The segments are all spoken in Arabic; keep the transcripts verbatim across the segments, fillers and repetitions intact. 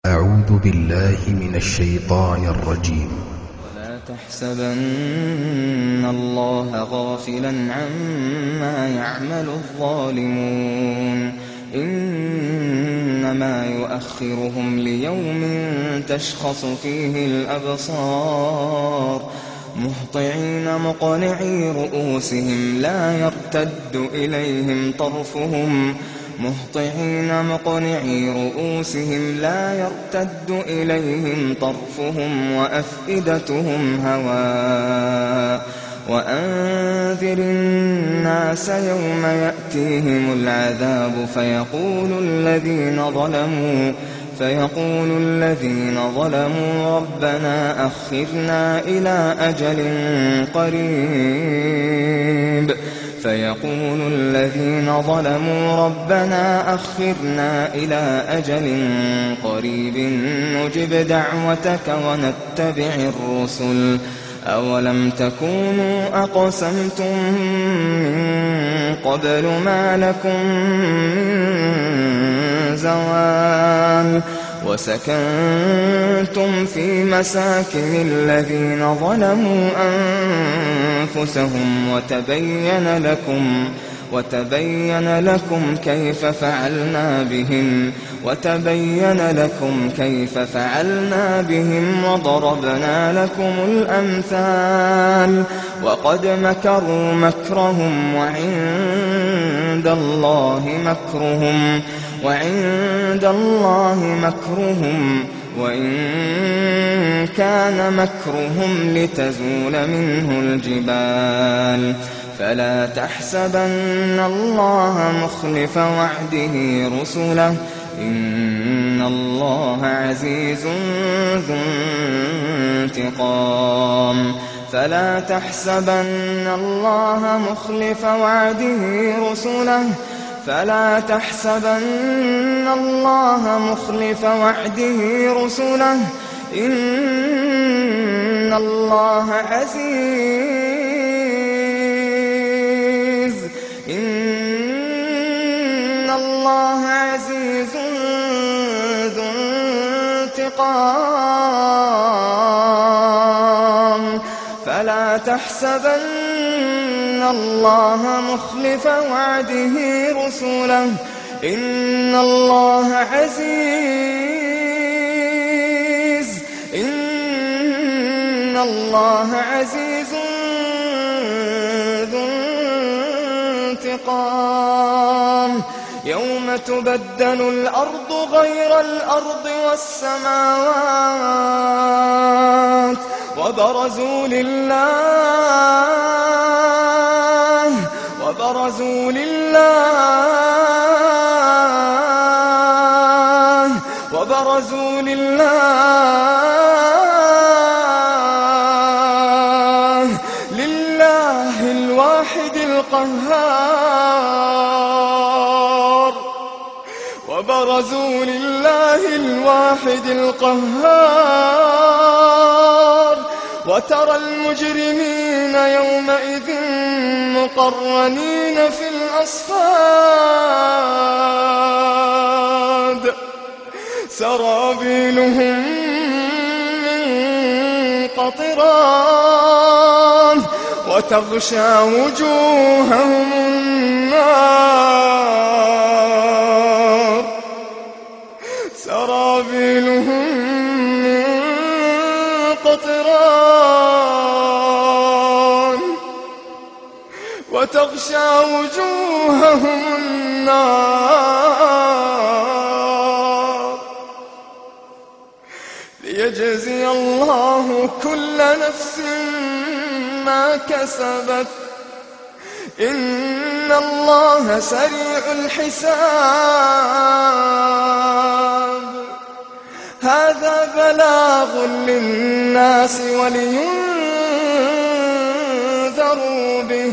أعوذ بالله من الشيطان الرجيم. ولا تحسبن الله غافلا عما يعمل الظالمون إنما يؤخرهم ليوم تشخص فيه الأبصار مهطعين مقنعي رؤوسهم لا يرتد إليهم طرفهم مهطعين مقنعي رؤوسهم لا يرتد إليهم طرفهم وأفئدتهم هواء وأنذر الناس يوم يأتيهم العذاب فيقول الذين ظلموا فيقول الذين ظلموا ربنا أخرنا إلى أجل قريب فيقول الذين ظلموا ربنا أخرنا إلى أجل قريب نجب دعوتك ونتبع الرسل أولم تكونوا أقسمتم من قبل ما لكم من زوال وسكنتم في مساكن الذين ظلموا أنفسهم وتبين لكم وتبين لكم كيف فعلنا بهم وتبين لكم كيف فعلنا بهم وضربنا لكم الأمثال وقد مكروا مكرهم وعند الله مكرهم وعند الله مكرهم وإن كان مكرهم لتزول منه الجبال فلا تحسبن الله مخلف وعده رسله إن الله عزيز ذو انتقام فلا تحسبن الله مخلف وعده رسله فلا تحسبن الله مخلف وعده رسله إن الله عزيز إن الله عزيز ذو انتقام فلا تحسبن الله مخلف وعده رسله إن الله عزيز إن الله عزيز ذو انتقام يوم تبدل الأرض غير الأرض والسماوات وبرزوا لله وبرزوا لله وبرزوا لله لله الواحد القهار وبرزوا لله الواحد القهار وترى المجرمين يومئذ مقرنين في الأصفاد سرابيلهم من قطران وتغشى وجوههم النار سرابيلهم من قطران وتغشى وجوههم النار ليجزي الله كل نفس ما كسبت إن الله سريع الحساب هذا بلاغ للناس ولينذروا به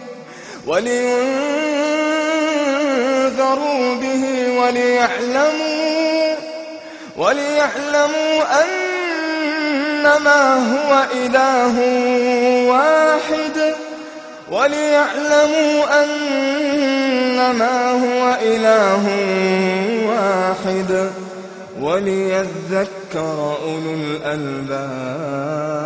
ولينذروا به وليعلموا وليعلموا أنما هو إله واحد وليعلموا أنما هو إله واحد وليذكر أولو الألباب.